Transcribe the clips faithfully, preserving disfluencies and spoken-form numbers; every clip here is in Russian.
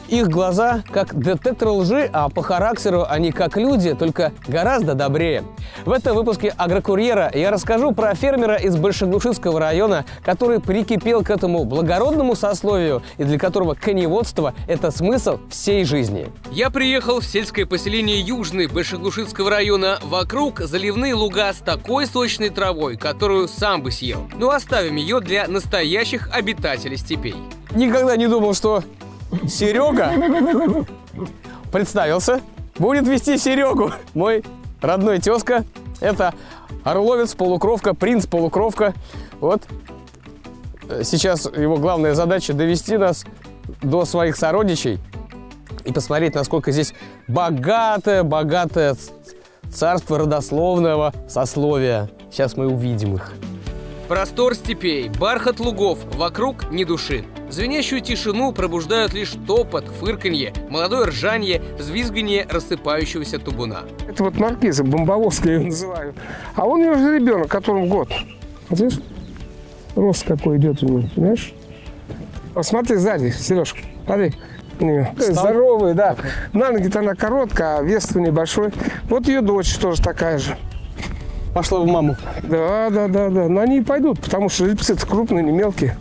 Их глаза как детектор лжи, а по характеру они как люди, только гораздо добрее. В этом выпуске «Агрокурьера» я расскажу про фермера из Большеглушицкого района, который прикипел к этому благородному сословию и для которого коневодство – это смысл всей жизни. Я приехал в сельское поселение Южный Большеглушицкого района. Вокруг заливные луга с такой сочной травой, которую сам бы съел. Но оставим ее для настоящих обитателей степей. Никогда не думал, что Серега представился, будет вести Серегу. Мой родной тезка. Это орловец, полукровка, принц полукровка. Вот. Сейчас его главная задача довести нас до своих сородичей и посмотреть, насколько здесь богатое, богатое царство родословного сословия. Сейчас мы увидим их. Простор степей, бархат лугов, вокруг ни души. Звенящую тишину пробуждают лишь топот, фырканье, молодое ржанье, взвизганье рассыпающегося табуна. Это вот маркиза, Бомбовозская я ее называю. А он ее же ребенок, которому год. Вот видишь, рост какой идет у него, понимаешь? Посмотри сзади, Сережка, смотри. Здоровая, да. На ноги-то она короткая, а вес у нее большой. Вот ее дочь тоже такая же. Пошла в маму. Да, да, да, да. Но они и пойдут, потому что жеребцы-то крупные, не мелкие.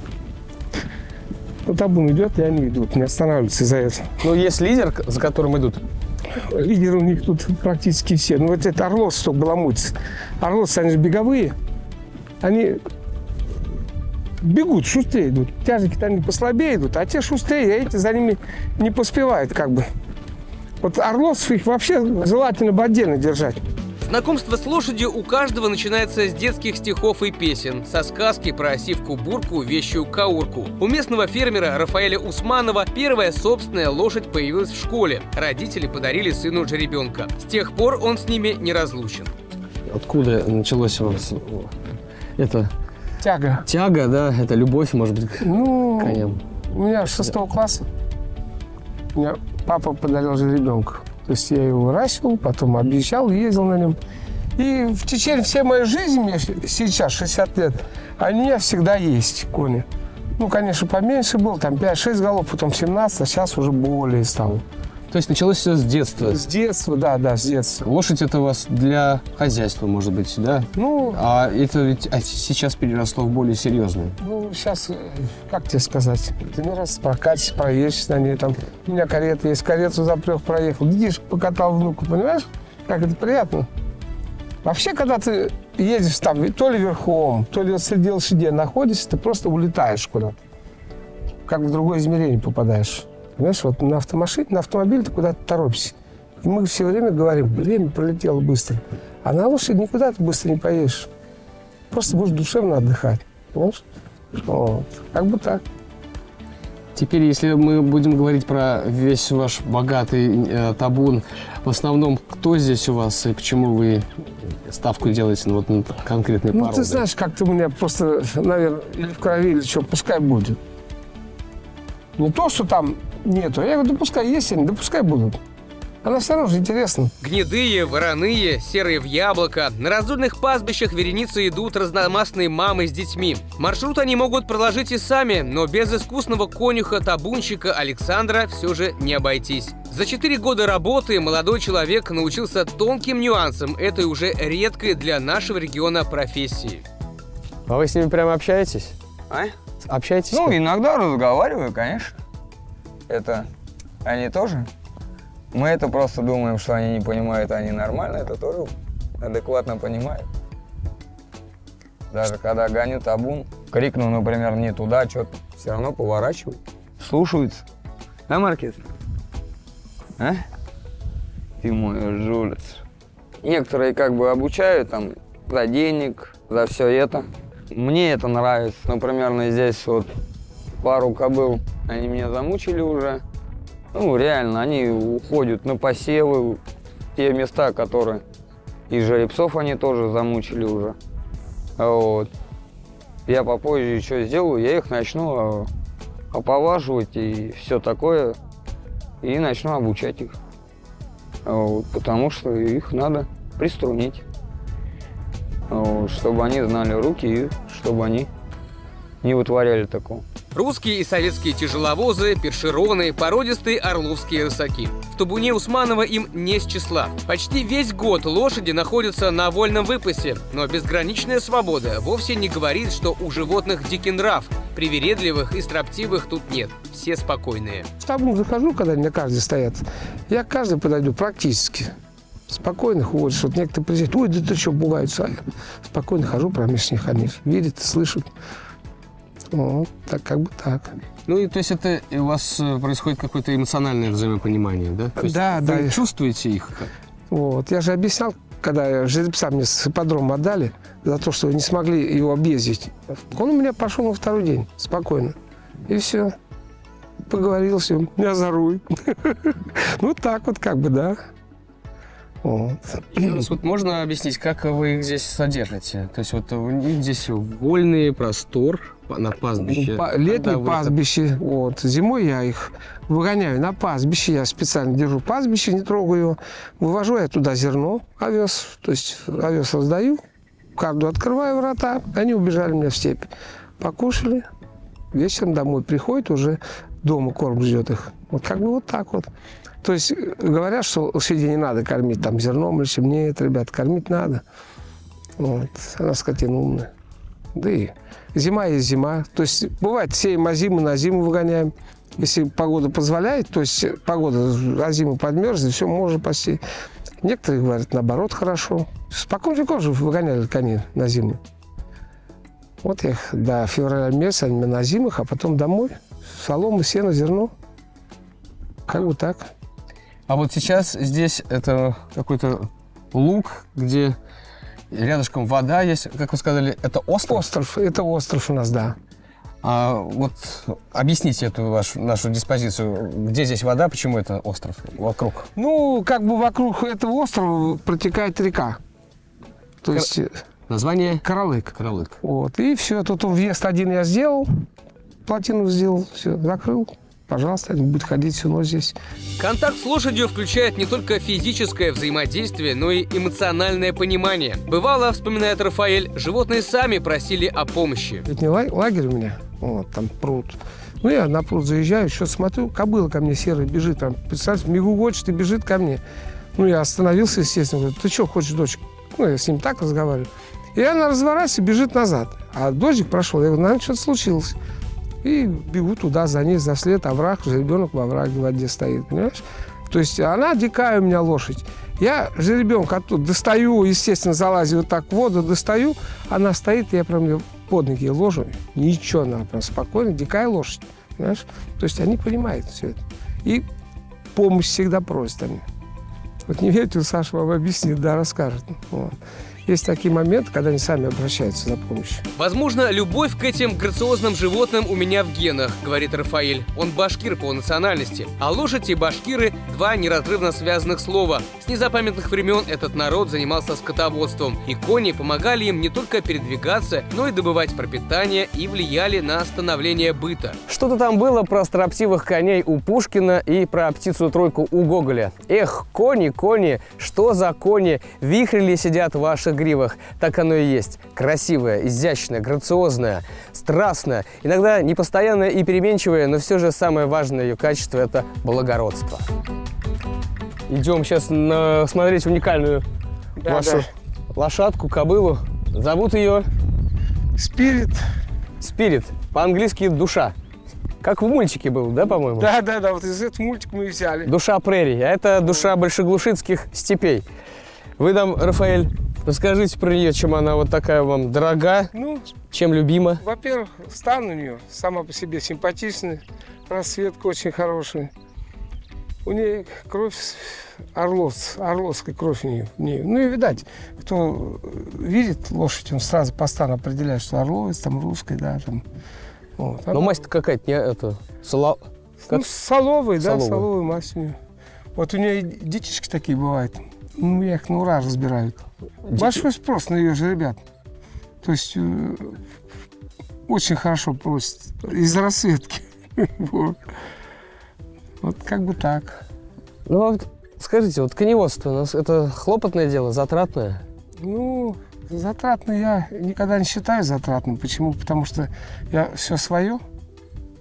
Вот табун идет, и они идут, не останавливаются из-за этого. Ну, есть лидер, за которым идут? Лидеры у них тут практически все. Ну, вот это орловцы только баламутятся. Орловцы, они же беговые. Они бегут, шустрее идут. Тяжики-то они послабее идут, а те шустрее, а эти за ними не поспевают, как бы. Вот орловцев их вообще желательно бы отдельно держать. Знакомство с лошадью у каждого начинается с детских стихов и песен, со сказки про осивку-бурку, вещую каурку. У местного фермера Рафаэля Усманова первая собственная лошадь появилась в школе. Родители подарили сыну жеребенка. С тех пор он с ними не разлучен. Откуда началось у вас это? Тяга. Тяга, да? Это любовь, может быть, ну, к коням? У меня с шестого класса мне папа подарил жеребенка. То есть я его выращивал, потом объезжал, ездил на нем. И в течение всей моей жизни, мне сейчас шестьдесят лет, они у меня всегда есть, кони. Ну, конечно, поменьше был, там пять-шесть голов, потом семнадцать, а сейчас уже более стало. То есть началось все с детства? С детства, да, да, с детства. Лошадь это у вас для хозяйства, может быть, да? Ну, а это ведь а сейчас переросло в более серьезное. Ну, сейчас, как тебе сказать, ты не раз прокатишь, проедешь на ней, там, у меня карета есть, карету запрёг, проехал, детишек покатал внуку, понимаешь, как это приятно. Вообще, когда ты едешь там, то ли верхом, то ли среди лошадей находишься, ты просто улетаешь куда-то, как в другое измерение попадаешь. Понимаешь, вот на автомашине, на автомобиле ты куда-то торопишься. И мы все время говорим, время пролетело быстро. А на лошади никуда ты быстро не поедешь. Просто будешь душевно отдыхать. Понимаешь? Вот. Как бы так. Теперь, если мы будем говорить про весь ваш богатый э, табун, в основном, кто здесь у вас и почему вы ставку делаете на вот на конкретные породы? Ну, ты знаешь, как-то у меня просто, наверное, или в крови, или что, пускай будет. Не то, что там нету. Я говорю, да пускай есть они, да пускай будут. Она все равно же интересна. Гнедые, вороные, серые в яблоко. На раздольных пастбищах вереницы идут разномастные мамы с детьми. Маршрут они могут проложить и сами, но без искусного конюха-табунщика Александра все же не обойтись. За четыре года работы молодой человек научился тонким нюансам этой уже редкой для нашего региона профессии. А вы с ними прямо общаетесь? А? Общаетесь? Ну, иногда разговариваю, конечно. Это они тоже. Мы это просто думаем, что они не понимают, они нормально, это тоже адекватно понимают. Даже когда гоню табун, крикну, например, не туда, что-то, все равно поворачивают, слушаются. Да, Маркиз? А? Ты мой жулец. Некоторые как бы обучают там за денег, за все это. Мне это нравится. Например, здесь вот пару кобыл, они меня замучили уже. Ну, реально, они уходят на посевы, в те места, которые и жеребцов они тоже замучили уже. Вот. Я попозже еще сделаю, я их начну оповаживать и все такое, и начну обучать их. Вот. Потому что их надо приструнить, вот, чтобы они знали руки и чтобы они не вытворяли такого. Русские и советские тяжеловозы, першероны, породистые орловские рысаки. В табуне Усманова им не с числа. Почти весь год лошади находятся на вольном выпасе, но безграничная свобода вовсе не говорит, что у животных дикий нрав. Привередливых и строптивых тут нет. Все спокойные. В табун захожу, когда они на каждой стоят. Я к каждой подойду практически. Спокойно ходишь. Вот некоторые приезжают, ой, да ты что, пугаются. А я спокойно хожу промеж них, они видят, слышат. Вот, так как бы так. Ну, и то есть это у вас происходит какое-то эмоциональное взаимопонимание, да? То есть да, вы да. чувствуете их? Вот. Я же объяснял, когда жеребца мне с ипподрома отдали, за то, что не смогли его объездить. Он у меня пошел на второй день, спокойно. И все. Поговорил, все, меня за руль. Ну, так вот как бы, да. Вот. Вот можно объяснить, как вы их здесь содержите? То есть вот у них здесь вольный простор на пастбище. Летнее пастбище. Вот. Зимой я их выгоняю на пастбище. Я специально держу пастбище, не трогаю его. Вывожу я туда зерно, овес. То есть овес раздаю, карду открываю врата. Они убежали у меня в степь. Покушали. Вечером домой приходят, уже дома корм ждет их. Вот как бы вот так вот. То есть говорят, что лошадей не надо кормить там зерном или чем. Нет, ребят, кормить надо. Вот. Она скотина умная. Да и зима есть зима. То есть бывает, сеем озиму, на зиму выгоняем. Если погода позволяет, то есть погода, озиму подмерзнет, все, можно пасти. Некоторые говорят, наоборот, хорошо. Спокойно веков же выгоняли коней на зиму. Вот я их до февраля месяца, они на зимах, а потом домой. Солома, сено, зерно. Как бы так. А вот сейчас здесь это какой-то луг, где рядышком вода есть. Как вы сказали, это остров? Остров. Это остров у нас, да. А вот объясните эту вашу, нашу диспозицию. Где здесь вода, почему это остров вокруг? Ну, как бы вокруг этого острова протекает река. То Кар... есть... Название? Каралык. Каралык. Вот. И все. Тут въезд один я сделал, плотину сделал, все, закрыл. Пожалуйста, они будут ходить всю ночь здесь. Контакт с лошадью включает не только физическое взаимодействие, но и эмоциональное понимание. Бывало, вспоминает Рафаэль, животные сами просили о помощи. Летний лагерь у меня, вот там пруд. Ну, я на пруд заезжаю, что смотрю, кобыла ко мне серая бежит, там, представьте, мигугочет и бежит ко мне. Ну, я остановился, естественно, говорю, ты что хочешь, дочь? Ну, я с ним так разговариваю. И она разворачивается и бежит назад. А дождик прошел, я говорю, наверное, что-то случилось. И бегу туда, за ней, за след, овраг, жеребенок в овраге в воде стоит, понимаешь? То есть она дикая у меня лошадь. Я жеребенка оттуда достаю, естественно, залазю вот так в воду, достаю, она стоит, я прям ее под ноги ложу. Ничего, она прям спокойно, дикая лошадь, понимаешь? То есть они понимают все это. И помощь всегда просят они. Вот не верите, Саша вам объяснит, да, расскажет. Вот. Есть такие моменты, когда они сами обращаются за помощью. Возможно, любовь к этим грациозным животным у меня в генах, говорит Рафаэль. Он башкир по национальности. А лошадь и башкиры – два неразрывно связанных слова. С незапамятных времен этот народ занимался скотоводством. И кони помогали им не только передвигаться, но и добывать пропитание и влияли на становление быта. Что-то там было про строптивых коней у Пушкина и про птицу-тройку у Гоголя. Эх, кони, кони, что за кони? Вихрили сидят в ваших гривах. Так оно и есть. Красивая, изящная, грациозная, страстная, иногда непостоянная и переменчивая, но все же самое важное ее качество – это благородство. Идем сейчас на... смотреть уникальную да, вашу да. лошадку, кобылу. Зовут ее? Спирит. Спирит. По-английски душа. Как в мультике был, да, по-моему? Да, да, да. Вот из этого мультика мы взяли. Душа прерий. А это душа большеглушицких степей. Вы нам, Рафаэль, расскажите про нее, чем она вот такая вам дорога, ну, чем любима? Во-первых, стан у нее сама по себе симпатичный, расцветка очень хорошая. У нее кровь орлов, орловская кровь у нее, у нее. Ну и видать, кто видит лошадь, он сразу по стану определяет, что орловец, там русская, да, там. Вот. Но масть-то какая-то, не это, соло... ну, соловый, да, соловая масть у нее. Вот у нее детишки такие бывают. Ну, я их на ура разбираю. Дети... Большой спрос на ее же, ребят. То есть э, очень хорошо просят из расцветки. Вот. Вот как бы так. Ну, вот скажите, вот коневодство, у нас это хлопотное дело, затратное? Ну, затратное я никогда не считаю затратным. Почему? Потому что я все свое.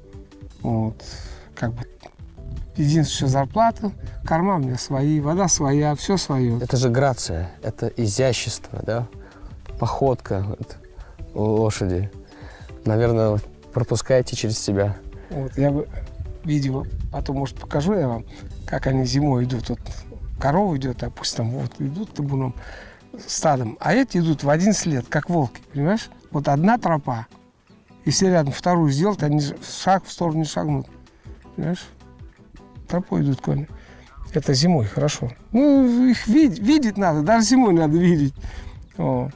Вот. Как бы единственная зарплата, корма у меня свои, вода своя, все свое. Это же грация, это изящество, да? Походка вот, лошади. Наверное, пропускаете через себя. Вот, я бы видео, потом, может, покажу я вам, как они зимой идут. Вот корова идет, допустим, вот идут табуном, стадом, а эти идут в один след, как волки, понимаешь? Вот одна тропа, если рядом вторую сделать, они шаг в сторону не шагнут, понимаешь? Тропой идут кони. Это зимой, хорошо. Ну, их вид видеть надо, даже зимой надо видеть. О.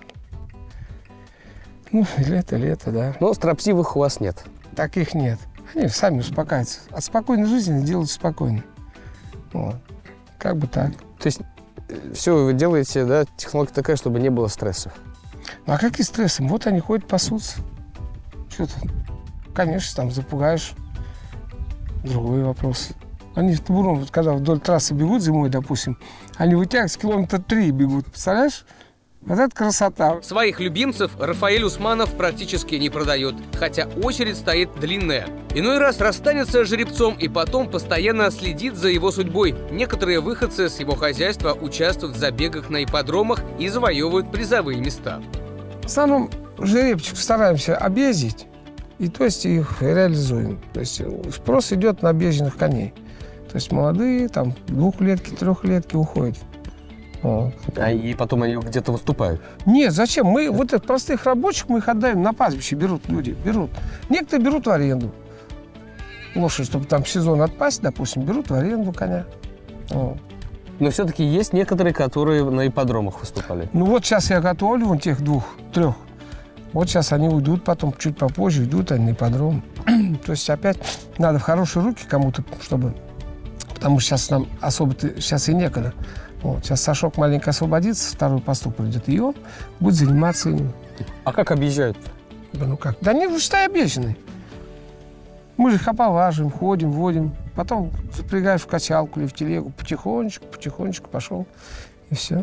Ну, лето, лето, да. Но строптивых у вас нет. Таких нет. Они сами успокаиваются. От спокойной жизни делают спокойно. Вот. Как бы так. То есть все вы делаете, да, технология такая, чтобы не было стрессов. Ну, а какие стрессы? Вот они ходят, пасутся. Что-то, конечно, там запугаешь. Другой вопрос. Они в табуром, вот, когда вдоль трассы бегут зимой, допустим, они вытягиваются километра три бегут. Представляешь? Вот это красота. Своих любимцев Рафаэль Усманов практически не продает, хотя очередь стоит длинная. Иной раз расстанется с жеребцом и потом постоянно следит за его судьбой. Некоторые выходцы с его хозяйства участвуют в забегах на ипподромах и завоевывают призовые места. В основном жеребчик стараемся объездить, и то есть их реализуем. То есть спрос идет на объезженных коней. То есть молодые, там, двухлетки, трехлетки уходят. Вот. А и потом они где-то выступают? Нет, зачем? Мы вот этих простых рабочих, мы их отдаем на пастбище, берут люди, берут. Некоторые берут в аренду. Лошадь, чтобы там сезон отпасть, допустим, берут в аренду коня. Вот. Но все-таки есть некоторые, которые на ипподромах выступали. Ну вот сейчас я готовлю вон тех двух, трех. Вот сейчас они уйдут, потом чуть попозже уйдут они на ипподром. То есть опять надо в хорошие руки кому-то, чтобы... Потому что сейчас нам особо-то сейчас и некогда. Вот, сейчас Сашок маленько освободится, второй пастух придет, и он будет заниматься им. А как объезжают? Да ну как? Да не, считай, объезженный. Мы же их оповаживаем, ходим, водим. Потом запрягаешь в качалку или в телегу. Потихонечку, потихонечку пошел. И все.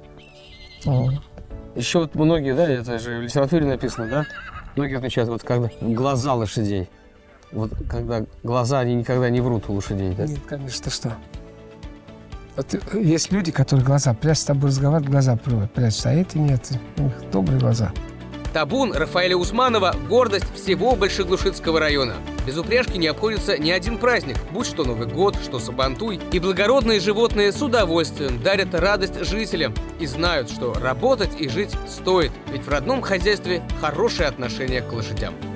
О. Еще вот многие, да, это же в литературе написано, да? Многие отмечают, вот когда глаза лошадей. Вот когда глаза, они никогда не врут у лошадей, да? Нет, конечно, что? Вот есть люди, которые глаза прячут, с тобой разговаривают, глаза прячут, а эти нет, у них добрые глаза. Табун Рафаэля Усманова – гордость всего Большеглушицкого района. Без упряжки не обходится ни один праздник, будь что Новый год, что Сабантуй. И благородные животные с удовольствием дарят радость жителям и знают, что работать и жить стоит, ведь в родном хозяйстве хорошее отношение к лошадям.